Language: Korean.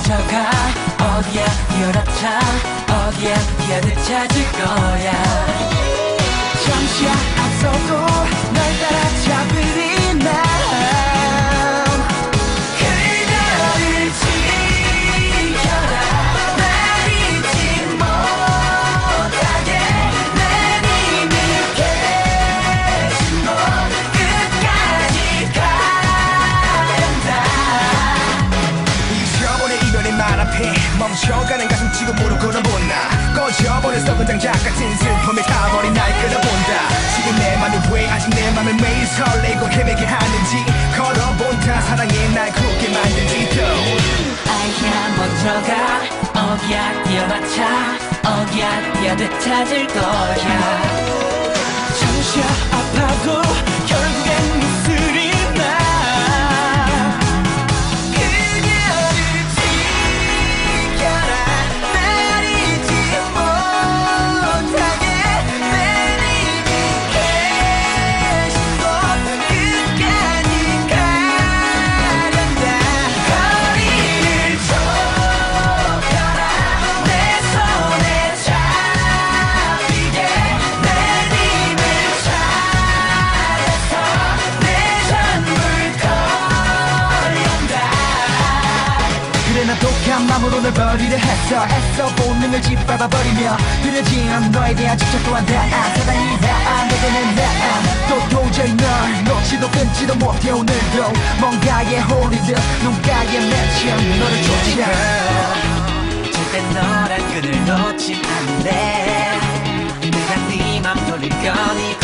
멈춰가 어디야 뛰어라차 어디야 피하듯 찾을 거야 잠시 앞서도 널 따라잡으리 난 그녀를 지켜라 날 잊지 못하게 내 힘을 계신 곳 끝까지 가련다 잊어버린 이별의 말 앞에 멈춰가는 가슴 지금으로 걸어본다 꺼져버린 썩은 장작 같은 슬픔에 타버린 날 끌어본다 지금 내 맘이 왜 아직 내 맘을 매일 설레고 헤매게 하는지 걸어본다 사랑에 날 굳게 만들지도 아야 먼저가 어디야 뛰어봤자 어디야 뛰어듯 찾을 거야 잠시 아파도 결국엔 웃으리 나 독한 맘으로 널 버리려 했어 애써 본능을 짓밟아버리며 그려진 너에 대한 집착 또한 다안 사랑이다 안 되는 나또 도저히 널 놓지도 끊지도 못해 오늘도 뭔가에 홀리듯 눈가에 맺힌 너를 쫓아 절대 너란 끈을 놓지 않네 내가 네 맘 돌릴 거니